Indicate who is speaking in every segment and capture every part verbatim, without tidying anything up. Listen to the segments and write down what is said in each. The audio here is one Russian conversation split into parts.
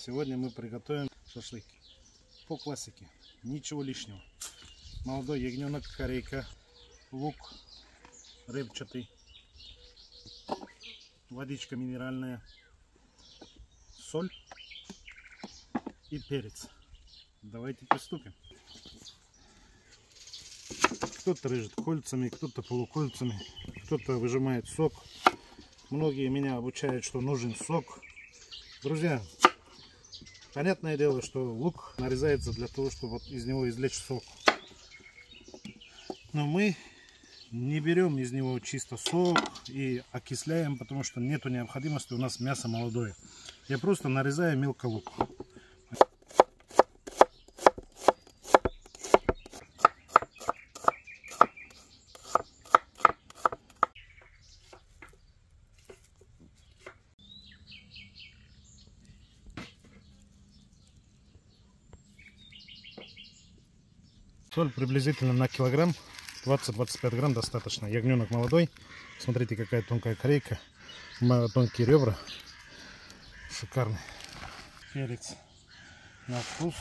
Speaker 1: Сегодня мы приготовим шашлык по классике, ничего лишнего. Молодой ягненок, корейка, лук репчатый, водичка минеральная, соль и перец. Давайте приступим. Кто-то режет кольцами, кто-то полукольцами, кто-то выжимает сок. Многие меня обучают, что нужен сок. Друзья, понятное дело, что лук нарезается для того, чтобы вот из него извлечь сок. Но мы не берем из него чисто сок и окисляем, потому что нету необходимости, у нас мясо молодое. Я просто нарезаю мелко лук. Соль приблизительно на килограмм, двадцать-двадцать пять грамм достаточно. Ягненок молодой. Смотрите, какая тонкая корейка, тонкие ребра. Шикарный. Перец на вкус.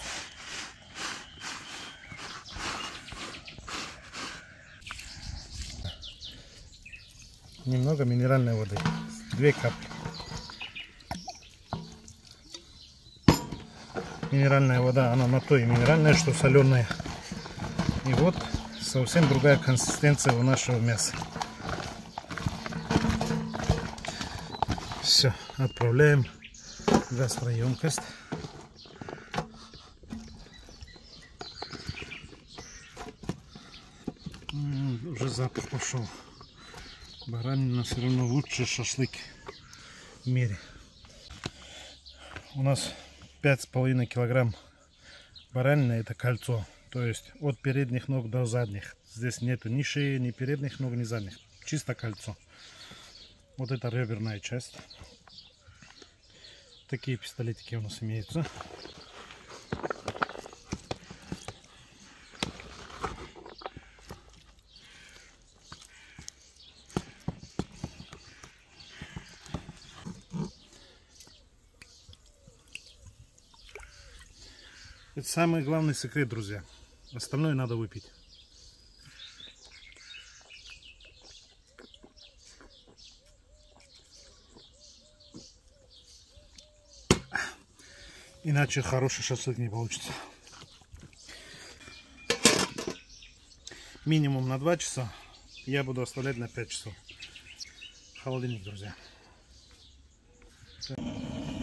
Speaker 1: Немного минеральной воды. Две капли. Минеральная вода, она на то и минеральная, что соленая. И вот совсем другая консистенция у нашего мяса. Все, отправляем в гастроемкость. М-м, уже запах пошел. Баранина все равно лучший шашлык в мире. У нас пять с половиной килограмм баранины, это кольцо. То есть от передних ног до задних. Здесь нету ни шеи, ни передних ног, ни задних. Чисто кольцо. Вот это реберная часть. Такие пистолетики у нас имеются. Это самый главный секрет, друзья. Остальное надо выпить. Иначе хороший шашлык не получится. Минимум на два часа. Я буду оставлять на пять часов. Холодильник, друзья.